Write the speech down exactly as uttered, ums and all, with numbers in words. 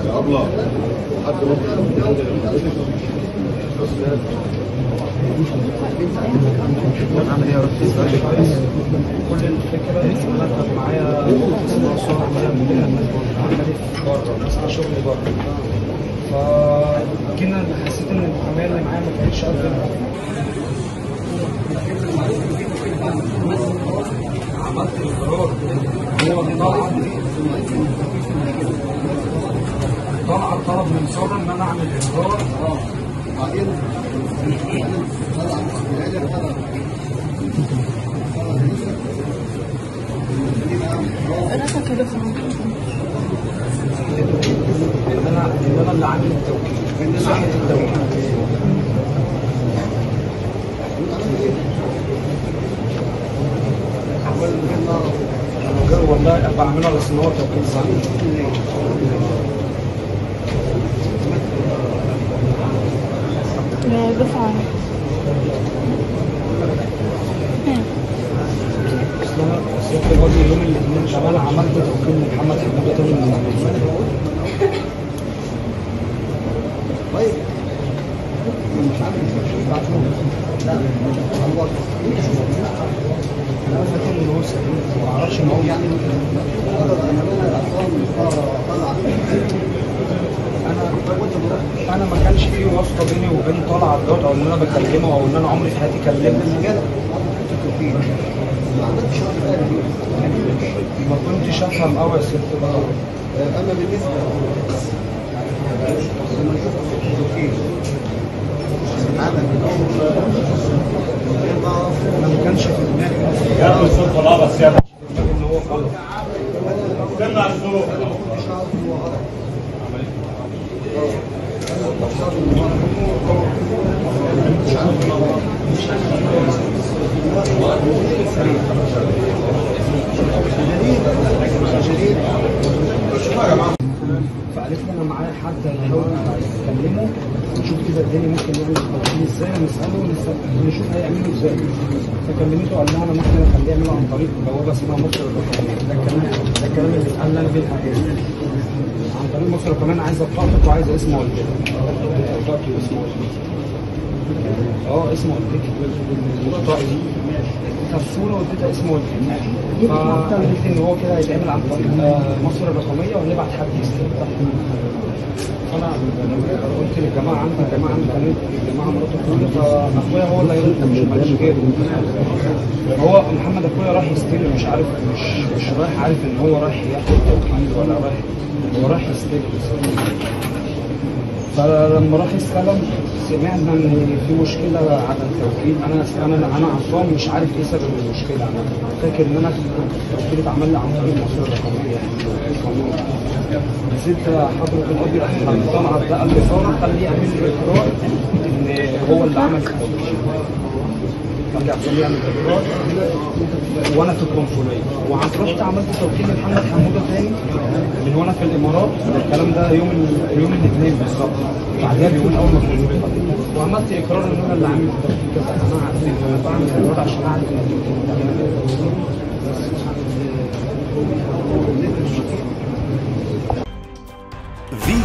يا ابله حد عامل ايه يا رب؟ كل الفكره انا كان معايا اسمها صور عمليه مدينه عمليه بره بس انا شغلي بره. فجينا حسيت ان المحاميه اللي معايا ما كانتش قد عملت اقرار. هو طلع طلع طلب من ساره ان انا اعمل اقرار. اه بعدين راسك كده في انا انا اللي عامل التوكيل صحه التوكيل. والله بعملها بس ان هو توكيل صحيح. دفعة اصل انا سبت الوزن يوم الاثنين شغال عملت توكيل محمد حمودة تاني من طيب مش عارف انا فاكر ان هو سليم ما اعرفش ان هو يعني انا انا ما كانش في واسطه بيني وبين طلعت دوت او ان انا بكلمه او ان انا عمري في حياتي كلمته. ما كنتش افهم قوي يا ست بقى. اما بالنسبه انا ما كانش في دماغي يا ابو الصوت والله بس يا ابو ان هو غلط. استنى الصوت فقالت لي انا معايا حد هيحاول اكلمه نشوف كده الدنيا ممكن نعمل التوكيل ازاي ونساله ونشوف هيعمله ازاي. فكلمته قال لها انا ممكن اخليه يعمله عن طريق بوابه اسمها مصر الرقميه. ده الكلام ده الكلام اللي اتقال لنا بالحقيقه عن طريق مصر الرقميه. انا عايز بطاقتك وعايز اسم والدتك. بطاقتي واسم والدتي. اه اسم والدتي بطاقتي كالصوره واديتها اسم والدتي. فقالت لي ان هو كده هيتعمل عن طريق مصر الرقميه وهنبعت حد يستلم. فانا قلت للجماعه عندي الجماعه عندي كانت الجماعه مراته اخويا فاخويا هو اللي هيرد مش ماليش غيره. هو محمد اخويا راح يستلم مش عارف مش مش رايح عارف ان هو رايح ياخد توكيل ولا رايح هو رايح يستلم. فلما راح يستلم سمعنا ان في مشكله على التوكيل. انا انا انا عصام مش عارف ايه سبب المشكله. انا فاكر ان انا التوكيل اتعمل لي عن طريق مصر الرقميه يعني. نزلت حضره القاضي راح طلعت ده قال لي ساره خليه يعمل لي اقرار ان هو اللي عمل التوكيل. رجع خليه يعمل اقرار وانا في القنصليه. ورحت عملت توكيل لمحمد حموده تاني من وانا في الامارات. الكلام ده يوم يوم الاثنين بالظبط. بعدها بيومين اول ما كنت وعملت اقرار ان انا اللي عامل التوكيل كذا. انا بعمل اقرار عشان اعرف ان في